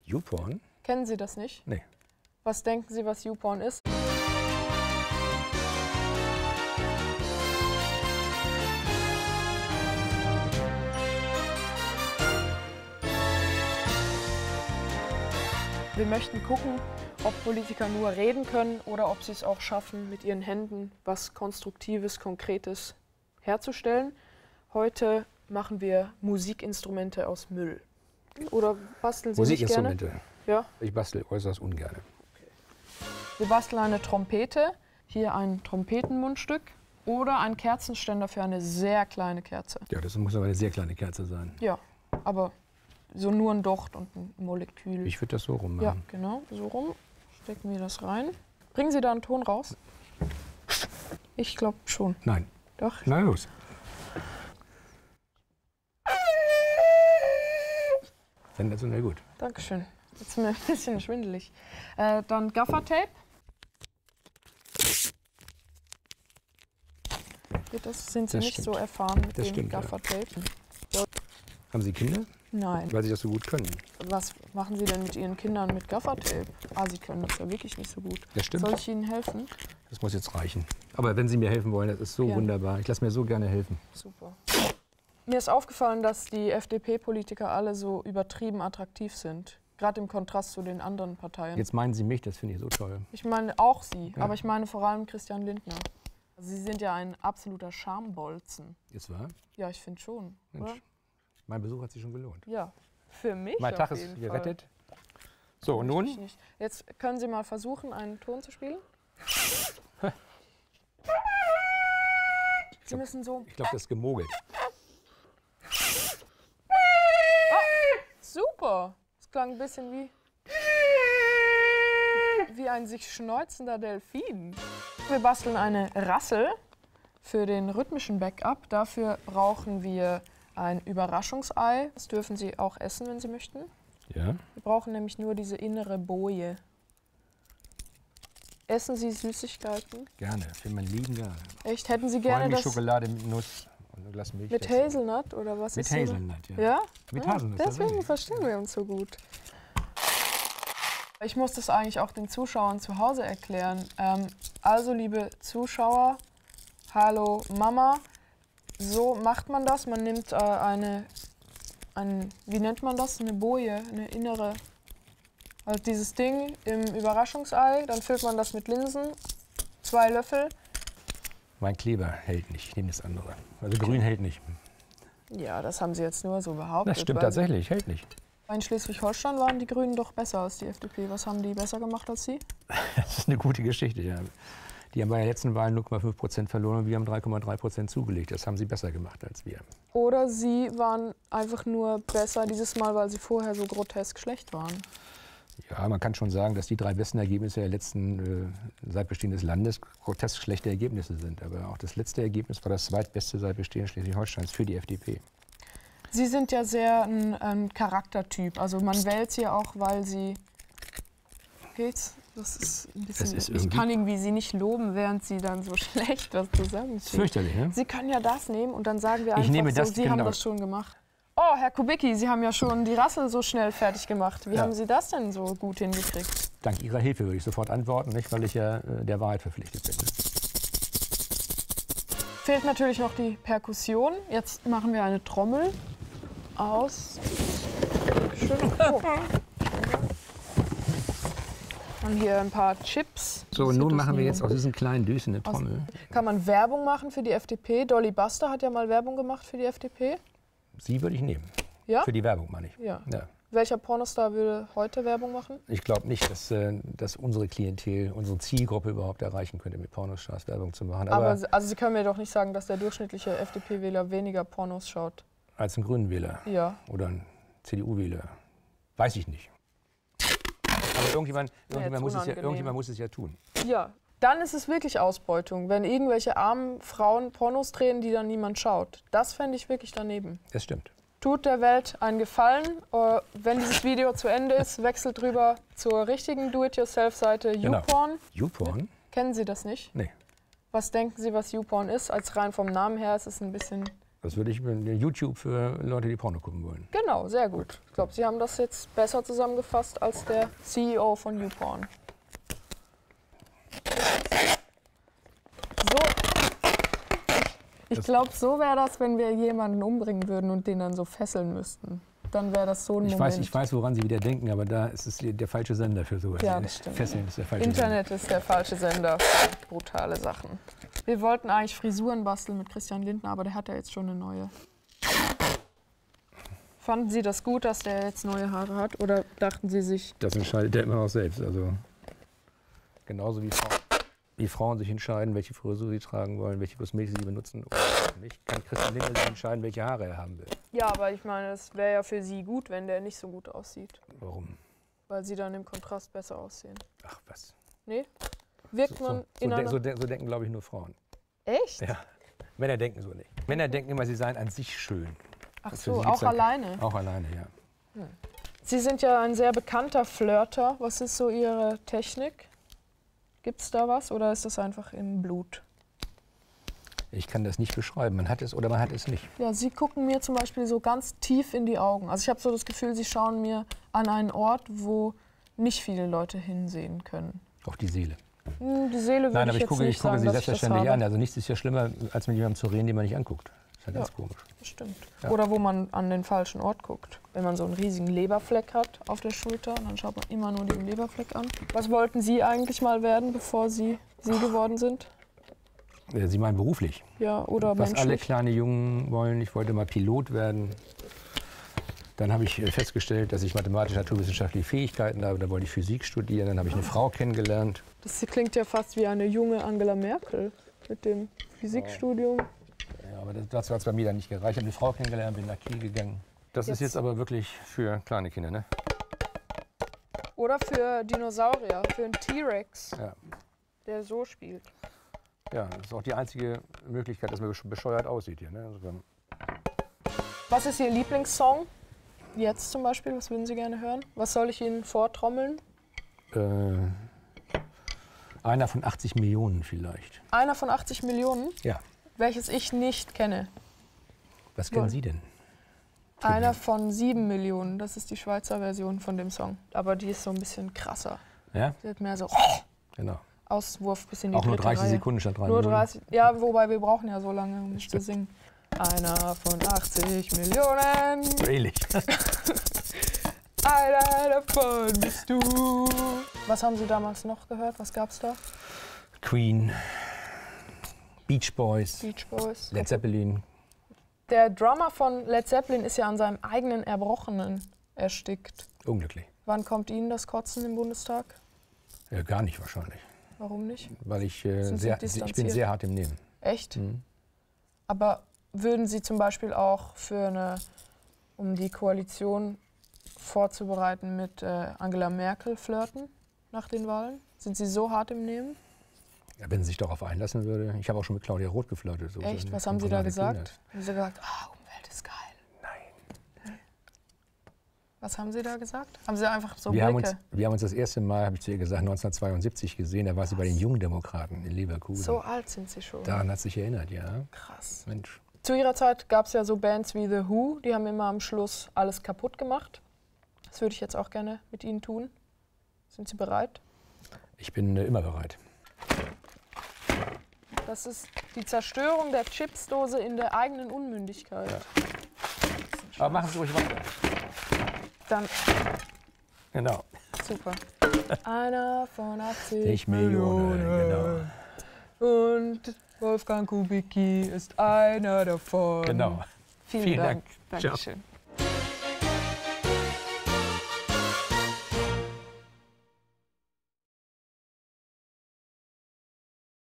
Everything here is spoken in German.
YouPorn? Kennen Sie das nicht? Nee. Was denken Sie, was YouPorn ist? Wir möchten gucken, ob Politiker nur reden können oder ob sie es auch schaffen, mit ihren Händen was Konstruktives, Konkretes herzustellen. Heute machen wir Musikinstrumente aus Müll. Oder basteln Sie nicht gerne? Musikinstrumente? Ja. Ich bastel äußerst ungern. Okay. Wir basteln eine Trompete, hier ein Trompetenmundstück oder ein Kerzenständer für eine sehr kleine Kerze. Ja, das muss aber eine sehr kleine Kerze sein. Ja, aber so nur ein Docht und ein Molekül. Ich würde das so rummachen. Ja, genau, so rum. Stecken wir das rein. Bringen Sie da einen Ton raus? Ich glaube schon. Nein. Doch? Na los. Sensationell gut. Dankeschön. Jetzt ist mir ein bisschen schwindelig. Dann Gaffertape. Sind Sie Das nicht stimmt. so erfahren mit Das dem stimmt, ja. Gaffertape? Haben Sie Kinder? Nein. Weil Sie das so gut können. Was machen Sie denn mit Ihren Kindern mit Gaffertape? Ah, Sie können das ja wirklich nicht so gut. Das stimmt. Soll ich Ihnen helfen? Das muss jetzt reichen. Aber wenn Sie mir helfen wollen, das ist so Gerne. wunderbar. Ich lasse mir so gerne helfen. Super. Mir ist aufgefallen, dass die FDP-Politiker alle so übertrieben attraktiv sind. Gerade im Kontrast zu den anderen Parteien. Jetzt meinen Sie mich, das finde ich so toll. Ich meine auch Sie, Ja. aber ich meine vor allem Christian Lindner. Also Sie sind ja ein absoluter Schambolzen. Ist wahr? Ja, ich finde schon. Mensch, Oder? mein Besuch hat sich schon gelohnt. Ja, für mich Mein auf Tag ist jeden gerettet. Fall. So, und Ich nun? nicht. Jetzt können Sie mal versuchen, einen Ton zu spielen. Sie müssen so... Ich glaube, das ist gemogelt. Super! Es klang ein bisschen wie ein sich schnäuzender Delfin. Wir basteln eine Rassel für den rhythmischen Backup. Dafür brauchen wir ein Überraschungsei. Das dürfen Sie auch essen, wenn Sie möchten. Ja? Wir brauchen nämlich nur diese innere Boje. Essen Sie Süßigkeiten? Gerne. Für mein Lieben gerne. Echt? Hätten Sie Vor allem gerne die das Schokolade mit Nuss und ein Glas Milch. mit dazu. Hazelnut oder was Mit ist das? Hazelnut, ja. Ja? Mit Ah, Haselnuss. Deswegen tatsächlich. verstehen wir uns so gut. Ich muss das eigentlich auch den Zuschauern zu Hause erklären. Also, liebe Zuschauer, hallo Mama, so macht man das. Man nimmt wie nennt man das? Eine Boje, eine innere. Also dieses Ding im Überraschungsei, dann füllt man das mit Linsen, 2 Löffel. Mein Kleber hält nicht, ich nehme das andere. Also grün hält nicht. Ja, das haben Sie jetzt nur so behauptet. Das stimmt weil tatsächlich, hält nicht. in Schleswig-Holstein waren die Grünen doch besser als die FDP. Was haben die besser gemacht als Sie? Das ist eine gute Geschichte, ja. Die haben bei der letzten Wahl 0,5% verloren und wir haben 3,3% zugelegt. Das haben sie besser gemacht als wir. Oder Sie waren einfach nur besser dieses Mal, weil Sie vorher so grotesk schlecht waren. Ja, man kann schon sagen, dass die 3 besten Ergebnisse der letzten, seit Bestehen des Landes, grotesk schlechte Ergebnisse sind. Aber auch das letzte Ergebnis war das zweitbeste seit Bestehen Schleswig-Holsteins für die FDP. Sie sind ja sehr ein Charaktertyp. Also man wählt Sie ja auch, weil Sie... Geht's? Das ist ein bisschen... Ich kann irgendwie Sie nicht loben, während Sie dann so schlecht was zu sagen Das ist fürchterlich, ne? Sie können ja das nehmen und dann sagen wir einfach so, Sie haben das schon gemacht. Oh, Herr Kubicki, Sie haben ja schon die Rassel so schnell fertig gemacht. Wie haben Sie das denn so gut hingekriegt? Dank Ihrer Hilfe würde ich sofort antworten, nicht, weil ich ja der Wahrheit verpflichtet bin. Fehlt natürlich noch die Perkussion. Jetzt machen wir eine Trommel aus. Schön. Oh. Dann hier ein paar Chips. So, und nun machen wir jetzt aus diesen kleinen Düsen eine Trommel. Kann man Werbung machen für die FDP? Dolly Buster hat ja mal Werbung gemacht für die FDP. Sie würde ich nehmen. Ja? Für die Werbung, meine ich. Ja. Ja. Welcher Pornostar würde heute Werbung machen? Ich glaube nicht, dass unsere Klientel, unsere Zielgruppe überhaupt erreichen könnte, mit Pornostars Werbung zu machen. Aber also Sie können mir doch nicht sagen, dass der durchschnittliche FDP-Wähler weniger Pornos schaut. Als ein Grünen-Wähler Ja. oder ein CDU-Wähler. Weiß ich nicht. Aber irgendjemand muss es ja tun. Ja. Dann ist es wirklich Ausbeutung, wenn irgendwelche armen Frauen Pornos drehen, die dann niemand schaut. Das fände ich wirklich daneben. Das stimmt. Tut der Welt einen Gefallen. Wenn dieses Video zu Ende ist, wechselt rüber zur richtigen Do-it-yourself-Seite YouPorn. Genau. YouPorn? Kennen Sie das nicht? Nee. Was denken Sie, was YouPorn ist? Als rein vom Namen her ist es ein bisschen Das würde ich mit YouTube für Leute, die Porno gucken wollen. Genau, sehr gut. Ich glaube, Sie haben das jetzt besser zusammengefasst als der CEO von YouPorn. So, ich glaube, so wäre das, wenn wir jemanden umbringen würden und den dann so fesseln müssten. Dann wäre das so ein Moment. Ich weiß, woran Sie wieder denken, aber da ist es der falsche Sender für sowas. Ja, das stimmt. Fesseln ist der falsche Internet ist der falsche Sender für brutale Sachen. Wir wollten eigentlich Frisuren basteln mit Christian Lindner, aber der hat ja jetzt schon eine neue. Fanden Sie das gut, dass der jetzt neue Haare hat? Oder dachten Sie sich... Das entscheidet der immer noch selbst. Also genauso wie Frauen sich entscheiden, welche Frisur sie tragen wollen, welche Kosmetik sie benutzen oder nicht, kann Christian Lindner sich entscheiden, welche Haare er haben will. Ja, aber ich meine, es wäre ja für Sie gut, wenn der nicht so gut aussieht. Warum? Weil Sie dann im Kontrast besser aussehen. Ach was. Nee? Wirkt man in einer... So denken, glaube ich, nur Frauen. Echt? Ja. Männer denken so nicht. Männer denken immer, sie seien an sich schön. Ach so, auch alleine? Auch alleine, ja. Sie sind ja ein sehr bekannter Flirter. Was ist so Ihre Technik? Gibt es da was oder ist das einfach im Blut? Ich kann das nicht beschreiben. Man hat es oder man hat es nicht. Ja, Sie gucken mir zum Beispiel so ganz tief in die Augen. Also ich habe so das Gefühl, Sie schauen mir an einen Ort, wo nicht viele Leute hinsehen können. Auf die Seele. Die Seele würde ich jetzt nicht sagen, Sie dass ich das selbstverständlich habe. an. Also nichts ist ja schlimmer, als mit jemandem zu reden, den man nicht anguckt. Das ist ja ganz komisch. Das stimmt. Ja. Oder wo man an den falschen Ort guckt. Wenn man so einen riesigen Leberfleck hat auf der Schulter, dann schaut man immer nur den Leberfleck an. Was wollten Sie eigentlich mal werden, bevor Sie geworden sind? Sie meinen beruflich? Ja, oder Was menschlich? alle kleine Jungen wollen. Ich wollte mal Pilot werden. Dann habe ich festgestellt, dass ich mathematisch-naturwissenschaftliche Fähigkeiten habe. Da wollte ich Physik studieren. Dann habe ich eine Frau kennengelernt. Das klingt ja fast wie eine junge Angela Merkel mit dem Physikstudium. Ja, aber das hat bei mir dann nicht gereicht. Ich habe eine Frau kennengelernt, bin nach Kiel gegangen. Das ist jetzt aber wirklich für kleine Kinder, ne? Oder für Dinosaurier, für einen T-Rex, Ja. der so spielt. Ja, das ist auch die einzige Möglichkeit, dass man bescheuert aussieht hier, ne? Also, Was ist Ihr Lieblingssong? Jetzt zum Beispiel, was würden Sie gerne hören? Was soll ich Ihnen vortrommeln? einer von 80 Millionen vielleicht. Einer von 80 Millionen, Ja. welches ich nicht kenne. Was kennen Sie denn? Einer von 7 Millionen, das ist die Schweizer Version von dem Song. Aber die ist so ein bisschen krasser. Ja? Sie hat mehr so Genau. Auswurf bis in die Auch nur dritte 30 Reihe. Sekunden statt 3 Nur Minuten. 30, ja, wobei wir brauchen ja so lange, um nicht zu singen. Einer von 80 Millionen, Ähnlich. einer davon bist du. Was haben Sie damals noch gehört? Was gab's da? Queen, Beach Boys, Beach Boys. Led Zeppelin. Der Drummer von Led Zeppelin ist ja an seinem eigenen Erbrochenen erstickt. Unglücklich. Wann kommt Ihnen das Kotzen im Bundestag? Gar nicht wahrscheinlich. Warum nicht? Weil ich, Sie ich bin distanziert? sehr hart im Nehmen. Echt? Mhm. Aber würden Sie zum Beispiel auch um die Koalition vorzubereiten, mit Angela Merkel flirten nach den Wahlen? Sind Sie so hart im Nehmen? Ja, wenn sie sich darauf einlassen würde. Ich habe auch schon mit Claudia Roth geflirtet. So Echt? so Was haben Sie da von gesagt? Kindheit. Haben Sie gesagt, Umwelt ist geil. Nein. Was haben Sie da gesagt? Haben Sie einfach so Wir haben Blicke? uns das erste Mal, habe ich zu ihr gesagt, 1972 gesehen. Da war sie bei den Jungdemokraten in Leverkusen. So alt sind Sie schon. Daran hat sie sich erinnert, ja. Krass. Mensch. Zu Ihrer Zeit gab es ja so Bands wie The Who, die haben immer am Schluss alles kaputt gemacht. Das würde ich jetzt auch gerne mit Ihnen tun. Sind Sie bereit? Ich bin immer bereit. Das ist die Zerstörung der Chipsdose in der eigenen Unmündigkeit. Ja. Aber machen Sie ruhig weiter. Dann, Genau. super. Einer von 80 60 Millionen, Und Wolfgang Kubicki ist einer davon. genau. Vielen Dank. Ciao. Dankeschön.